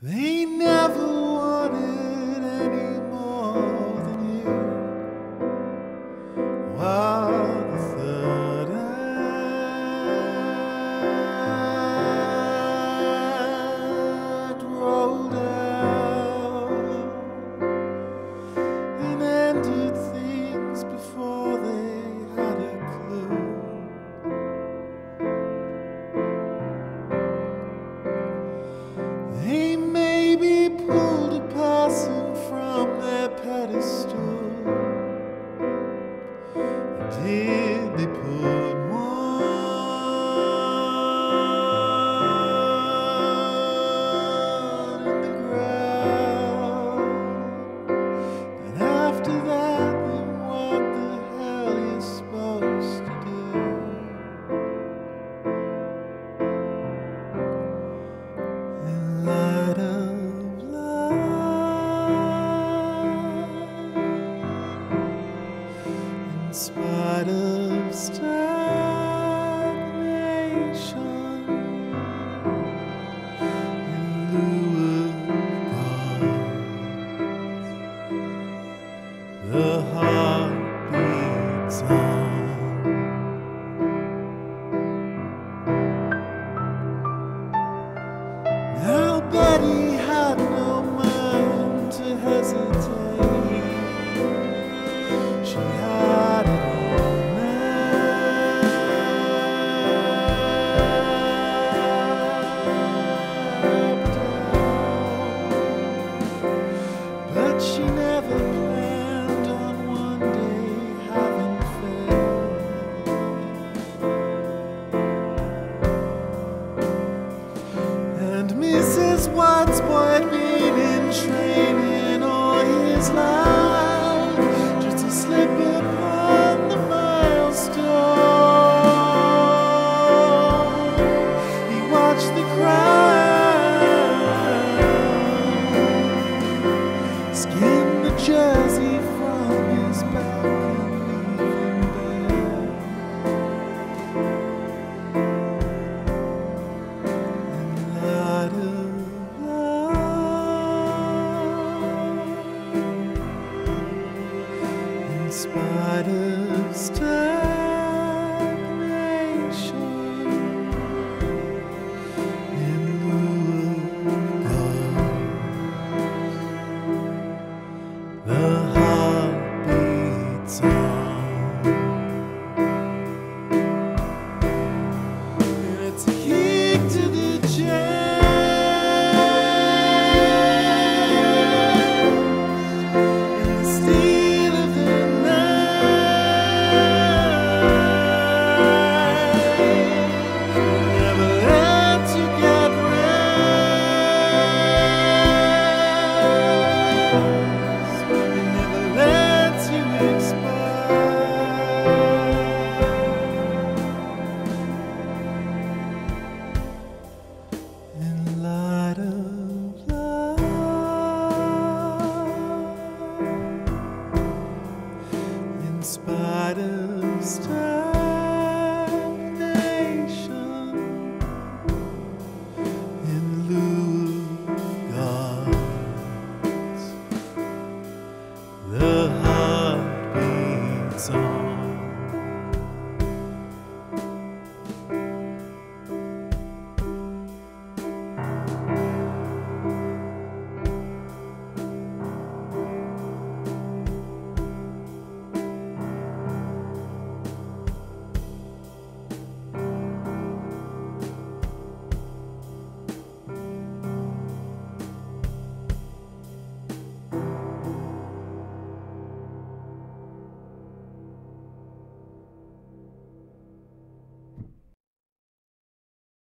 They never wanted any more than you. While the third act rolled out and ended things before they had a clue. They maybe pulled a person from their pedestal. Did they put one in the ground? And after that, then what the hell you supposed to do? In light of in spite of stagnation, in lieu of gods, the heart beats on. Now Betty had no mind to hesitate. She had it all mapped out, but she never planned on one day having failed. And Mrs. White's boy had been in training all his life just to slip upon the milestone. He watched the crowd skin the jersey from his back and leave him bare. In light of love, in spite of stars.